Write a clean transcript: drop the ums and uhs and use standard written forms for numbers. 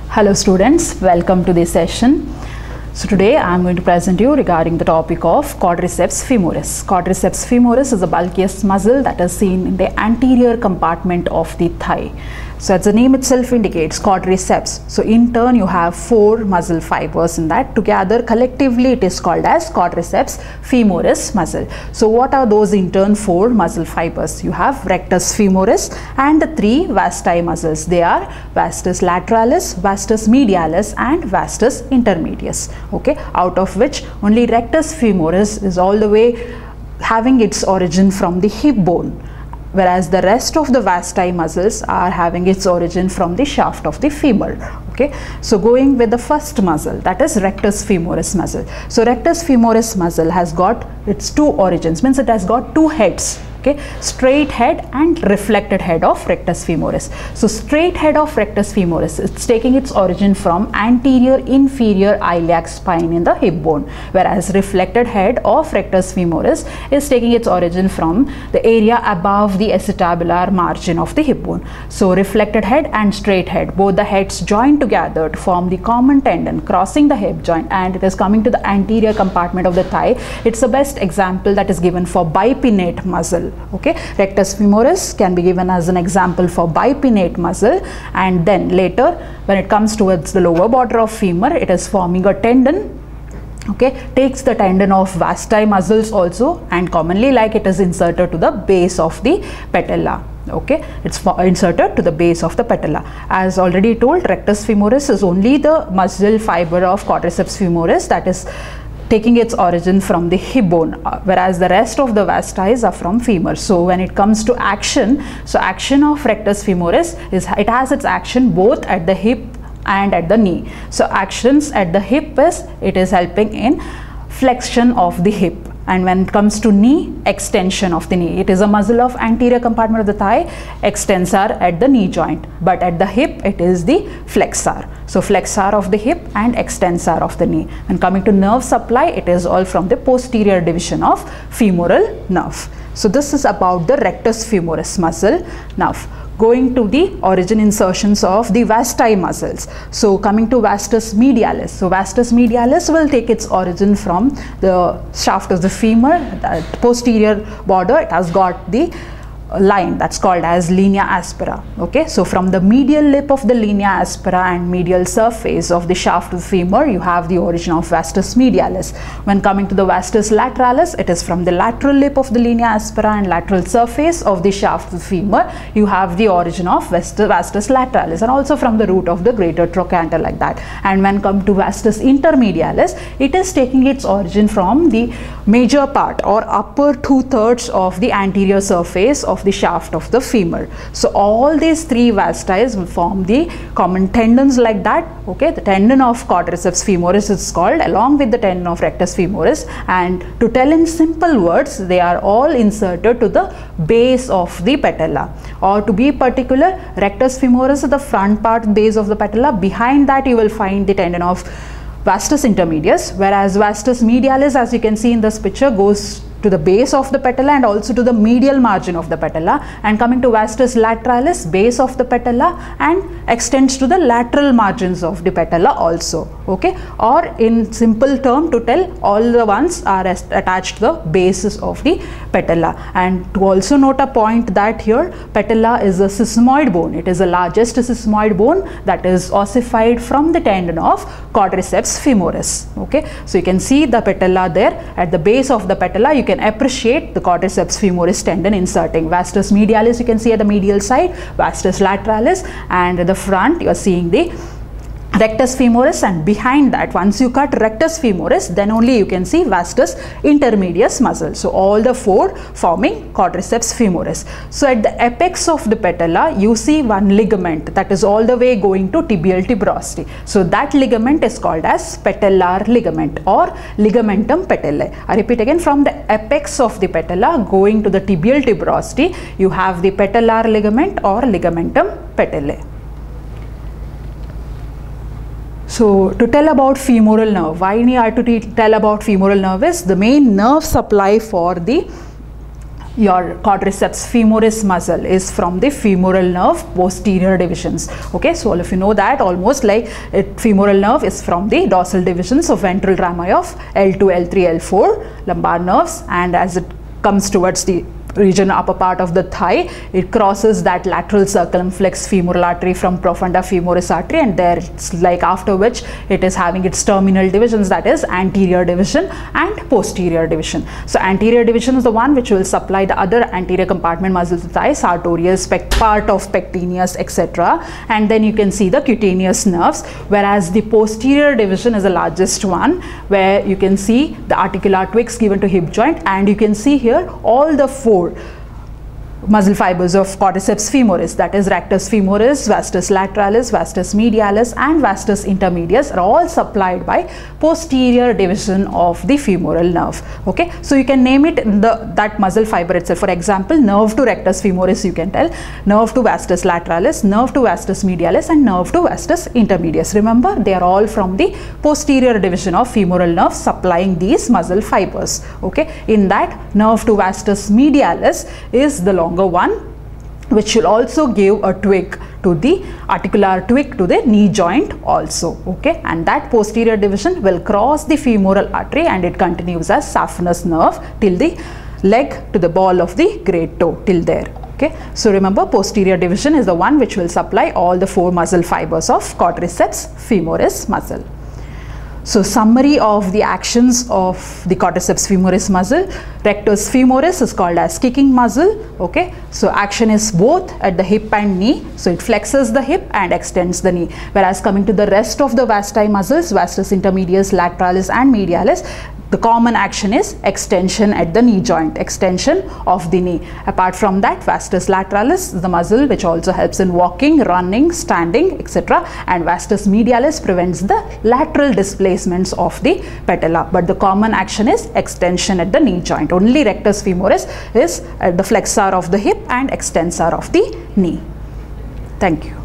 Hello students, welcome to this session. So today I am going to present you regarding the topic of quadriceps femoris. Quadriceps femoris is the bulkiest muscle that is seen in the anterior compartment of the thigh. So as the name itself indicates, quadriceps. So in turn you have 4 muscle fibers in that. Together collectively it is called as quadriceps femoris muscle. So what are those in turn 4 muscle fibers? You have rectus femoris and the 3 vasti muscles. They are vastus lateralis, vastus medialis and vastus intermedius. Okay, out of which only rectus femoris is all the way having its origin from the hip bone, whereas the rest of the vasti muscles are having its origin from the shaft of the femur. Okay, so going with the first muscle, that is rectus femoris muscle. So rectus femoris muscle has got its 2 origins, means it has got 2 heads. Okay, straight head and reflected head of rectus femoris. So straight head of rectus femoris, it's taking its origin from anterior inferior iliac spine in the hip bone, whereas reflected head of rectus femoris is taking its origin from the area above the acetabular margin of the hip bone. So reflected head and straight head, both the heads join together to form the common tendon crossing the hip joint, and it is coming to the anterior compartment of the thigh. It's the best example that is given for bipinnate muscle. Okay, rectus femoris can be given as an example for bipinnate muscle, and then later when it comes towards the lower border of femur, it is forming a tendon. Okay, takes the tendon of vasti muscles also, and commonly like it is inserted to the base of the patella. Okay, it's inserted to the base of the patella. As already told, rectus femoris is only the muscle fiber of quadriceps femoris that is taking its origin from the hip bone, whereas the rest of the vastis are from femur. So when it comes to action, so action of rectus femoris is, it has its action both at the hip and at the knee. So actions at the hip is, it is helping in flexion of the hip, and when it comes to knee, extension of the knee. It is a muscle of anterior compartment of the thigh, extensor at the knee joint, but at the hip it is the flexor. So flexor of the hip and extensor of the knee. When coming to nerve supply, it is all from the posterior division of femoral nerve. So this is about the rectus femoris muscle. Now going to the origin insertions of the vasti muscles. So coming to vastus medialis. So vastus medialis will take its origin from the shaft of the femur, the posterior border. It has got the line that's called as linea aspera. Okay, so from the medial lip of the linea aspera and medial surface of the shaft of the femur, you have the origin of vastus medialis. When coming to the vastus lateralis, it is from the lateral lip of the linea aspera and lateral surface of the shaft of the femur, you have the origin of vastus lateralis, and also from the root of the greater trochanter, like that. And when come to vastus intermedialis, it is taking its origin from the major part or upper 2/3 of the anterior surface of the shaft of the femur. So all these 3 vastis will form the common tendons, like that. Okay, the tendon of quadriceps femoris is called, along with the tendon of rectus femoris, and to tell in simple words, they are all inserted to the base of the patella, or to be particular, rectus femoris is the front part base of the patella. Behind that you will find the tendon of vastus intermedius, whereas vastus medialis, as you can see in this picture, goes to the base of the patella and also to the medial margin of the patella, and coming to vastus lateralis, base of the patella, and extends to the lateral margins of the patella also. Okay, or in simple term to tell, all the ones are attached to the bases of the patella. And to also note a point that here patella is a sesamoid bone. It is the largest sesamoid bone that is ossified from the tendon of quadriceps femoris. Okay, so you can see the patella there at the base of the patella. You can appreciate the quadriceps femoris tendon inserting. Vastus medialis you can see at the medial side, vastus lateralis, and at the front you are seeing the rectus femoris, and behind that, once you cut rectus femoris, then only you can see vastus intermedius muscle. So all the 4 forming quadriceps femoris. So at the apex of the patella, you see one ligament that is all the way going to tibial tuberosity. So that ligament is called as patellar ligament or ligamentum patellae. I repeat again, from the apex of the patella going to the tibial tuberosity, you have the patellar ligament or ligamentum patellae. So to tell about femoral nerve, why we have to tell about femoral nerve is the main nerve supply for the your quadriceps femoris muscle is from the femoral nerve posterior divisions. Okay, so all of you know that almost like femoral nerve is from the dorsal divisions of ventral rami of L2, L3, L4 lumbar nerves, and as it comes towards the region upper part of the thigh, it crosses that lateral circumflex femoral artery from profunda femoris artery, and there it's like after which it is having its terminal divisions, that is anterior division and posterior division. So anterior division is the one which will supply the other anterior compartment muscles of the thigh, sartorius, part of pectineus, etc., and then you can see the cutaneous nerves, whereas the posterior division is the largest one, where you can see the articular twigs given to hip joint, and you can see here all the four muscle fibers of quadriceps femoris, that is rectus femoris, vastus lateralis, vastus medialis and vastus intermedius, are all supplied by posterior division of the femoral nerve. Okay, so you can name it in that muscle fiber itself. For example, nerve to rectus femoris, you can tell nerve to vastus lateralis, nerve to vastus medialis and nerve to vastus intermedius. Remember, they are all from the posterior division of femoral nerve supplying these muscle fibers. Okay, in that nerve to vastus medialis is the longer one, which will also give a twig to the articular twig to the knee joint also. Okay, and that posterior division will cross the femoral artery and it continues as saphenous nerve till the leg to the ball of the great toe, till there. Okay, so remember, posterior division is the one which will supply all the four muscle fibers of quadriceps femoris muscle. So summary of the actions of the quadriceps femoris muscle: rectus femoris is called as kicking muscle. Okay, so action is both at the hip and knee, so it flexes the hip and extends the knee. Whereas coming to the rest of the vasti muscles, vastus intermedius, lateralis and medialis, the common action is extension at the knee joint, extension of the knee. Apart from that, vastus lateralis is the muscle which also helps in walking, running, standing, etc. And vastus medialis prevents the lateral displacements of the patella. But the common action is extension at the knee joint. Only rectus femoris is at the flexor of the hip and extensor of the knee. Thank you.